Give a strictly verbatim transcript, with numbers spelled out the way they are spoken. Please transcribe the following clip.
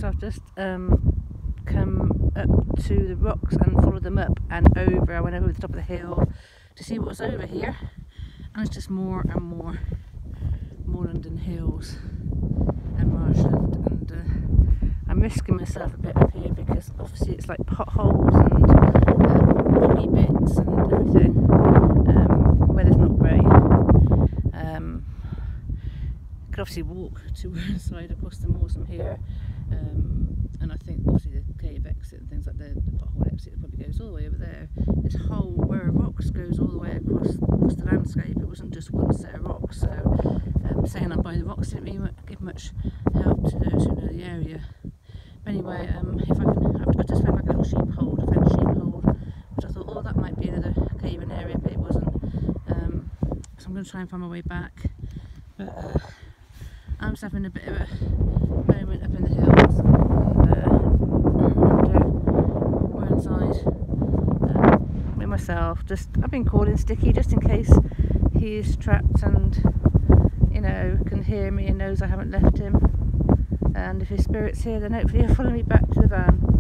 So I've just um, come up to the rocks and followed them up and over. I went over the top of the hill to see what was over here, and it's just more and more Moorland Hills and marshland, and uh, I'm risking myself a bit up here because obviously it's like potholes and um, boggy bits and everything. Um, weather's not great. Um, could obviously walk to one side across the moors from here, um, and I think obviously the cave exit and things like the, the pothole exit probably goes all the way over there. This whole where rocks goes all the way across, across the landscape. It wasn't just one set of rocks, so um, saying I'm by the rocks didn't really give much help to those who know the area. But anyway, um, if I can, I just found like a little sheepfold. I found a sheepfold, which I thought, oh, that might be another cave-in area, but it wasn't. Um, so I'm going to try and find my way back. But uh, I'm just having a bit of a moment up in the hills, and, uh, and uh, we're inside uh, with myself. Just I've been calling Sticky just in case he is trapped and, you know, can hear me and knows I haven't left him. And if his spirit's here, then hopefully he'll follow me back to the van.